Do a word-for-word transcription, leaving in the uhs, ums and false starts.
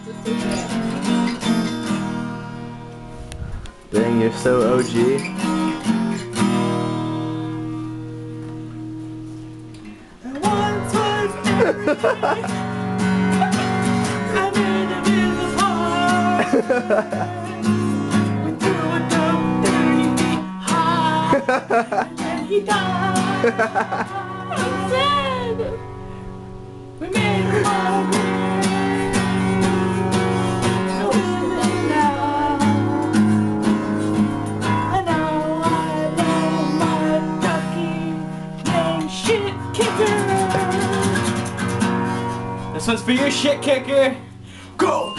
Dang, you're so O G. Once was everything. I made a business hard. We threw a dump thirty feet high, and he died. Instead, we made a moment. So it's now. And now I love my ducky named Shit Kicker. This one's for your shit kicker. Go!